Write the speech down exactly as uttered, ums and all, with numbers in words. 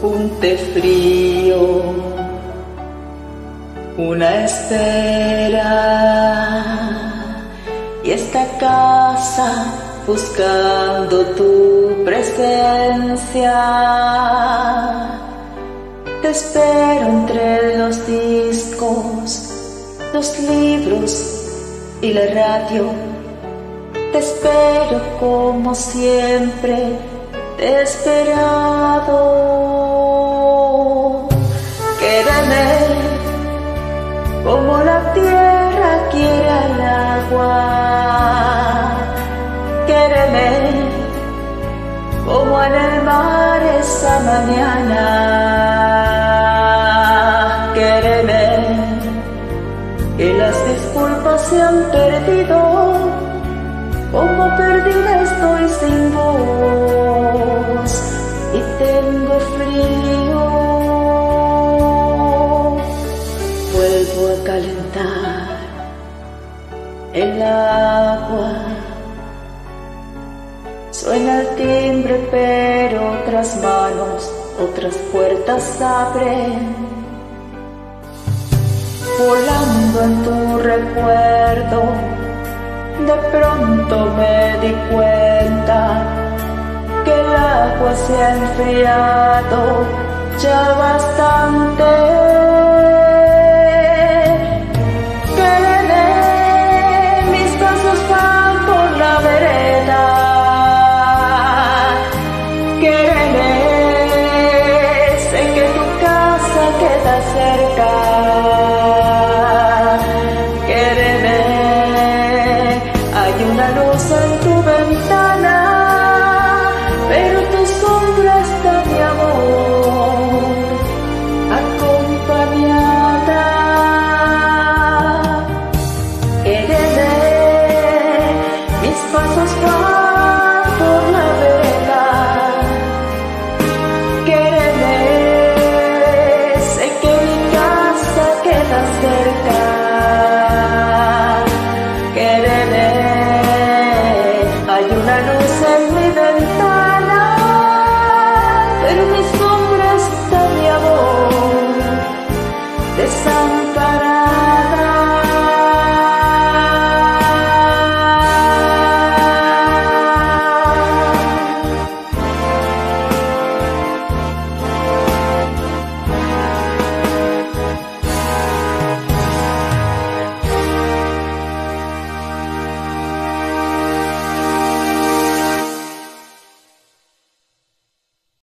un té frío, una espera, y esta casa buscando tu presencia. Te espero entre los discos, los libros y la radio. Te espero como siempre te he esperado. Quédame como la tierra quiere al agua. Quédame como en el mar esa mañana. Quédame que las disculpas se han perdido, como perdida estoy sin voz y tengo frío. Vuelvo a calentar el agua. Suena el timbre, pero otras manos, otras puertas abren. Volando en tu recuerdo, de pronto me di cuenta que el agua se ha enfriado ya bastante.